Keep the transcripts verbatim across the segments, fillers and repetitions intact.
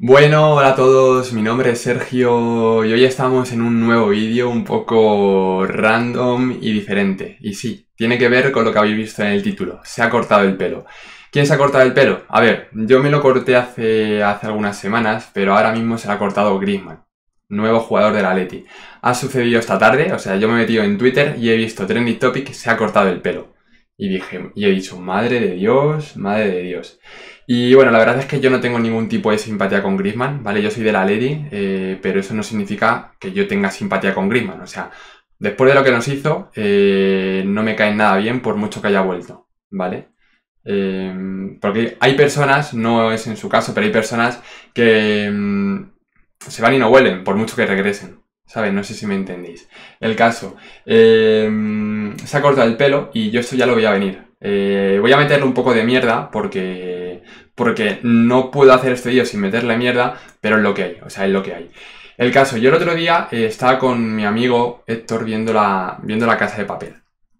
Bueno, hola a todos, mi nombre es Sergio y hoy estamos en un nuevo vídeo un poco random y diferente. Y sí, tiene que ver con lo que habéis visto en el título, se ha cortado el pelo. ¿Quién se ha cortado el pelo? A ver, yo me lo corté hace, hace algunas semanas, pero ahora mismo se lo ha cortado Griezmann, nuevo jugador del Atleti. Ha sucedido esta tarde, o sea, yo me he metido en Twitter y he visto Trending Topic, se ha cortado el pelo. Y dije, y he dicho, madre de Dios, madre de Dios. Y bueno, la verdad es que yo no tengo ningún tipo de simpatía con Griezmann, ¿vale? Yo soy del Atleti, eh, pero eso no significa que yo tenga simpatía con Griezmann. O sea, después de lo que nos hizo, eh, no me cae nada bien por mucho que haya vuelto, ¿vale? Eh, porque hay personas, no es en su caso, pero hay personas que mm, se van y no vuelven, por mucho que regresen, ¿sabes? No sé si me entendéis. El caso, eh, se ha cortado el pelo y yo esto ya lo voy a venir. Eh, voy a meterle un poco de mierda porque, porque no puedo hacer este vídeo sin meterle mierda, pero es lo que hay, o sea, es lo que hay. El caso, yo el otro día eh, estaba con mi amigo Héctor viendo la, viendo la Casa de Papel.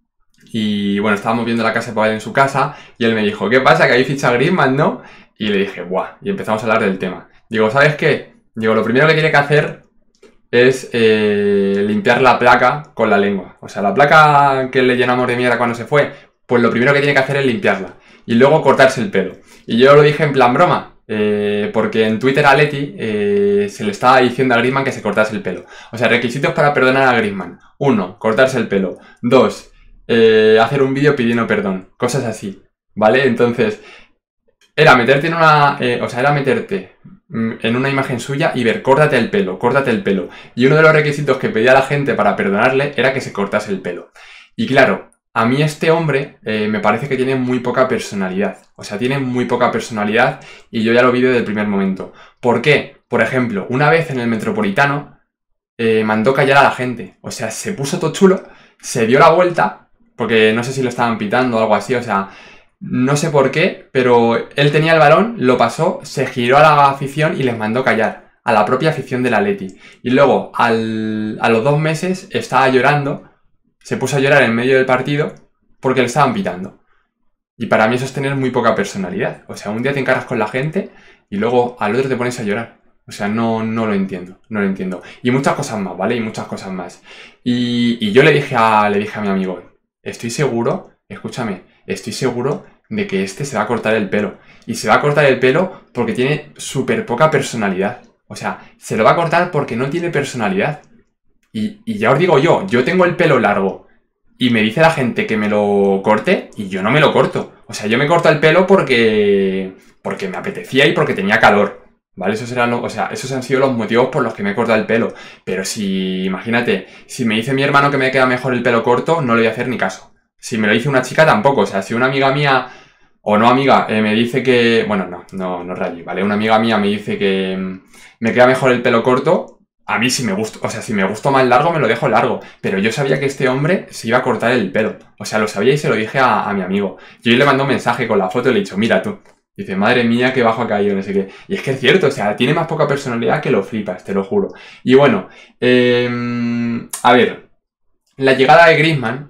Y bueno, estábamos viendo la Casa de Papel en su casa y él me dijo, ¿qué pasa? Que habéis fichado a Griezmann, ¿no? Y le dije, buah, y empezamos a hablar del tema. Digo, ¿sabes qué? Digo, lo primero que tiene que hacer es eh, limpiar la placa con la lengua. O sea, la placa que le llenamos de mierda cuando se fue, pues lo primero que tiene que hacer es limpiarla. Y luego cortarse el pelo. Y yo lo dije en plan broma, eh, porque en Twitter a Leti eh, se le estaba diciendo a Griezmann que se cortase el pelo. O sea, requisitos para perdonar a Griezmann. Uno, cortarse el pelo. Dos, eh, hacer un vídeo pidiendo perdón. Cosas así, ¿vale? Entonces, era meterte en una... Eh, o sea, era meterte en una imagen suya y ver, córtate el pelo, córtate el pelo. Y uno de los requisitos que pedía la gente para perdonarle era que se cortase el pelo. Y claro, a mí este hombre eh, me parece que tiene muy poca personalidad. O sea, tiene muy poca personalidad y yo ya lo vi desde el primer momento. ¿Por qué? Por ejemplo, una vez en el Metropolitano eh, mandó callar a la gente. O sea, se puso todo chulo, se dio la vuelta, porque no sé si lo estaban pitando o algo así, o sea... No sé por qué, pero él tenía el balón, lo pasó, se giró a la afición y les mandó callar, a la propia afición del Atleti. Y luego, al, a los dos meses, estaba llorando, se puso a llorar en medio del partido porque le estaban pitando. Y para mí eso es tener muy poca personalidad. O sea, un día te encaras con la gente y luego al otro te pones a llorar. O sea, no, no lo entiendo, no lo entiendo. Y muchas cosas más, ¿vale? Y muchas cosas más. Y, y yo le dije, a, le dije a mi amigo, estoy seguro, escúchame, estoy seguro de que este se va a cortar el pelo. Y se va a cortar el pelo porque tiene súper poca personalidad. O sea, se lo va a cortar porque no tiene personalidad. Y, y ya os digo yo, yo tengo el pelo largo y me dice la gente que me lo corte y yo no me lo corto. O sea, yo me corto el pelo porque, porque me apetecía y porque tenía calor. ¿Vale? Esos eran los, o sea, esos han sido los motivos por los que me he cortado el pelo. Pero si, imagínate, si me dice mi hermano que me queda mejor el pelo corto, no le voy a hacer ni caso. Si me lo dice una chica, tampoco. O sea, si una amiga mía, o no amiga, eh, me dice que... Bueno, no, no, no rayé, ¿vale? Una amiga mía me dice que mm, me queda mejor el pelo corto, a mí si me gusta, o sea, si me gusta más largo, me lo dejo largo. Pero yo sabía que este hombre se iba a cortar el pelo. O sea, lo sabía y se lo dije a, a mi amigo. Yo le mandé un mensaje con la foto y le he dicho, mira tú. Dice, madre mía, qué bajo ha caído, no sé qué. Y es que es cierto, o sea, tiene más poca personalidad que lo flipas, te lo juro. Y bueno, eh, a ver, la llegada de Griezmann...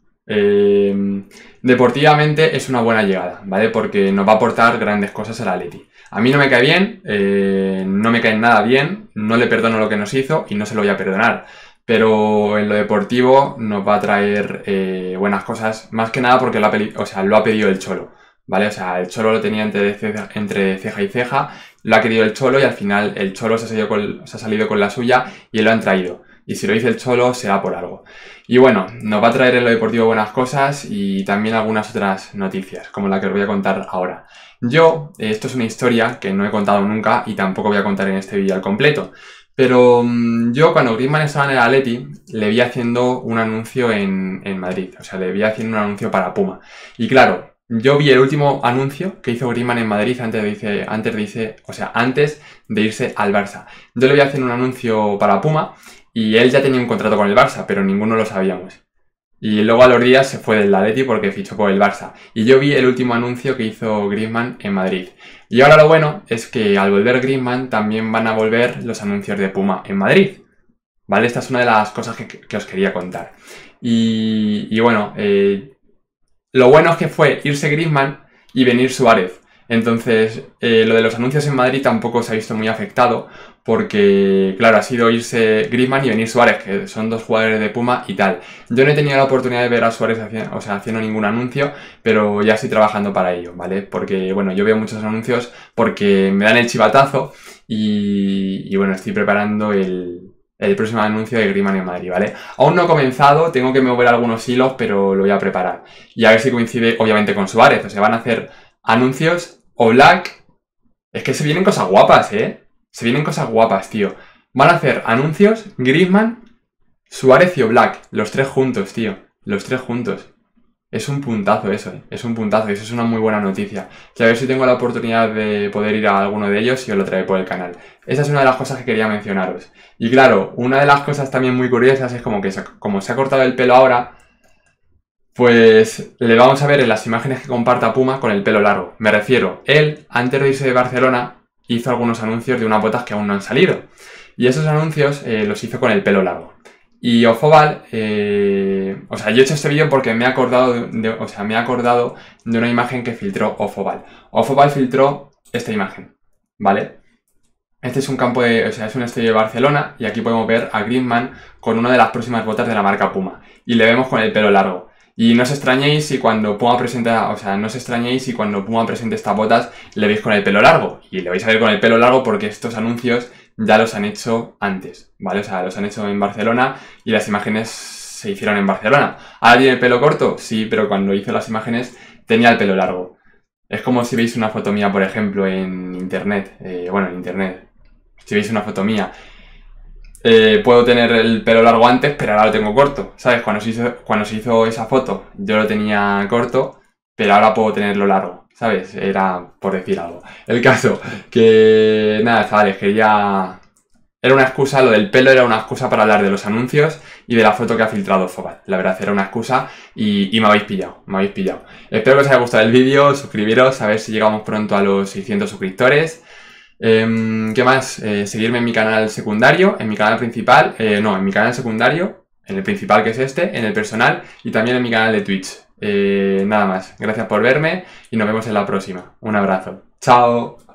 Eh, deportivamente es una buena llegada, ¿vale? Porque nos va a aportar grandes cosas al Atleti. A mí no me cae bien, eh, no me cae nada bien, no le perdono lo que nos hizo y no se lo voy a perdonar. Pero en lo deportivo nos va a traer eh, buenas cosas, más que nada porque lo ha, o sea, lo ha pedido el Cholo, ¿vale? O sea, el Cholo lo tenía entre ceja, entre ceja y ceja, lo ha querido el Cholo y al final el Cholo se ha salido con, se ha salido con la suya y lo han traído. Y si lo dice el Cholo, será por algo. Y bueno, nos va a traer en lo deportivo buenas cosas y también algunas otras noticias, como la que os voy a contar ahora. Yo, esto es una historia que no he contado nunca y tampoco voy a contar en este vídeo al completo. Pero mmm, yo cuando Griezmann estaba en el Atleti, le vi haciendo un anuncio en, en Madrid. O sea, le vi haciendo un anuncio para Puma. Y claro, yo vi el último anuncio que hizo Griezmann en Madrid antes de irse, antes de irse, o sea, antes de irse al Barça. Yo le vi haciendo un anuncio para Puma y él ya tenía un contrato con el Barça, pero ninguno lo sabíamos. Y luego a los días se fue del Atleti porque fichó por el Barça. Y yo vi el último anuncio que hizo Griezmann en Madrid. Y ahora lo bueno es que al volver Griezmann también van a volver los anuncios de Puma en Madrid. ¿Vale? Esta es una de las cosas que, que os quería contar. Y, y bueno, eh, lo bueno es que fue irse Griezmann y venir Suárez. Entonces, eh, lo de los anuncios en Madrid tampoco se ha visto muy afectado porque, claro, ha sido irse Griezmann y venir Suárez, que son dos jugadores de Puma y tal. Yo no he tenido la oportunidad de ver a Suárez haciendo, o sea, haciendo ningún anuncio, pero ya estoy trabajando para ello, ¿vale? Porque, bueno, yo veo muchos anuncios porque me dan el chivatazo y, y bueno, estoy preparando el, el próximo anuncio de Griezmann en Madrid, ¿vale? Aún no he comenzado, tengo que mover algunos hilos, pero lo voy a preparar. Y a ver si coincide, obviamente, con Suárez. O sea, van a hacer anuncios o Black. Es que se vienen cosas guapas, ¿eh? Se vienen cosas guapas, tío. Van a hacer anuncios, Griezmann, Suárez y Oblak. Los tres juntos, tío. Los tres juntos. Es un puntazo eso, ¿eh? Es un puntazo. Eso es una muy buena noticia. Que a ver si tengo la oportunidad de poder ir a alguno de ellos y os lo traeré por el canal. Esa es una de las cosas que quería mencionaros. Y claro, una de las cosas también muy curiosas es como que se, como se ha cortado el pelo ahora, pues le vamos a ver en las imágenes que comparta Puma con el pelo largo. Me refiero, él, antes de irse de Barcelona, hizo algunos anuncios de unas botas que aún no han salido. Y esos anuncios eh, los hizo con el pelo largo. Y Ofobal, eh, o sea, yo he hecho este vídeo porque me he acordado de, de, o sea, me he acordado de una imagen que filtró Ofobal. Ofobal filtró esta imagen, ¿vale? Este es un campo de, o sea, es un estadio de Barcelona y aquí podemos ver a Griezmann con una de las próximas botas de la marca Puma. Y le vemos con el pelo largo. Y no os extrañéis si cuando Puma presenta, o sea, no os extrañéis si cuando Puma presente estas botas le veis con el pelo largo. Y le vais a ver con el pelo largo porque estos anuncios ya los han hecho antes, ¿vale? O sea, los han hecho en Barcelona y las imágenes se hicieron en Barcelona. ¿Ahora tiene el pelo corto? Sí, pero cuando hizo las imágenes tenía el pelo largo. Es como si veis una foto mía, por ejemplo, en internet. Eh, bueno, en internet. Si veis una foto mía. Eh, puedo tener el pelo largo antes, pero ahora lo tengo corto, ¿sabes? Cuando se hizo, cuando se hizo esa foto yo lo tenía corto, pero ahora puedo tenerlo largo, ¿sabes? Era por decir algo. El caso, que nada, chavales, quería... Era una excusa, lo del pelo era una excusa para hablar de los anuncios y de la foto que ha filtrado Ofobal. La verdad, era una excusa y, y me habéis pillado, me habéis pillado. Espero que os haya gustado el vídeo, suscribiros, a ver si llegamos pronto a los seiscientos suscriptores. Eh, ¿Qué más? Eh, seguirme en mi canal secundario, en mi canal principal, eh, no, en mi canal secundario, en el principal que es este, en el personal y también en mi canal de Twitch. Eh, nada más, gracias por verme y nos vemos en la próxima. Un abrazo. ¡Chao!